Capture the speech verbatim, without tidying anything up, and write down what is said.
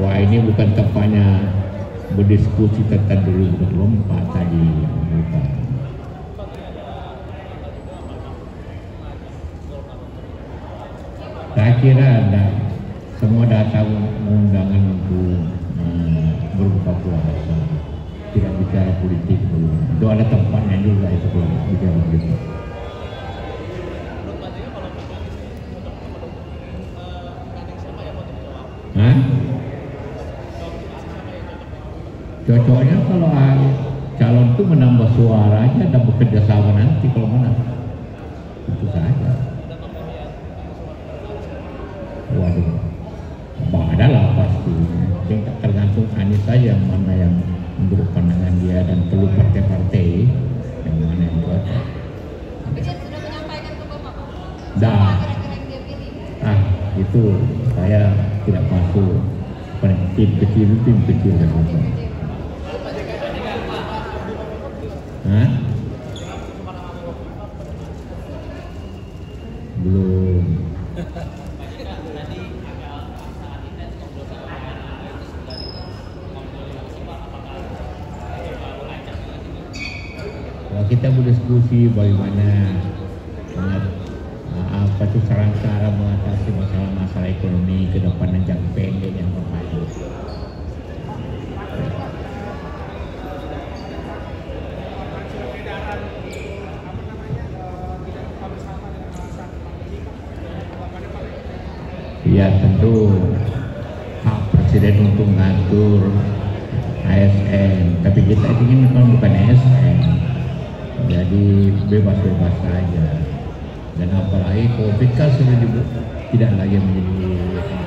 Wah, ini bukan tempatnya berdiskusi tentang dua ribu dua puluh empat tadi, bukan. Saya kira ada semua datang undangan untuk hmm, berbuka puasa, tidak bicara politik belum. Itu ada tempatnya juga itu kalau bicara politik. Hah? Cocoknya kalau calon itu menambah suara aja dan bekerja sama nanti kalau menang, itu saja. Waduh, ada lah pasti. Yang tergantung Anies saja yang mana yang menurut pandangan dia dan perlu partai-partai yang mana yang cocok. Tapi dia sudah menyampaikan ke Bapak. Dah. Kira-kira yang dia pilih. Ah, itu saya tidak masuk. Tim kecil itu tim kecil kan. Hah? Belum. Kalau kita berdiskusi bagaimana apa itu cara-cara mengatasi masalah-masalah ekonomi ke depan dan jangka pendek yang berlanjut. Ya tentu hak presiden untuk mengatur A S N, tapi kita ingin kan bukan A S N, jadi bebas-bebas saja. Dan apalagi COVID kan sudah tidak lagi menjadi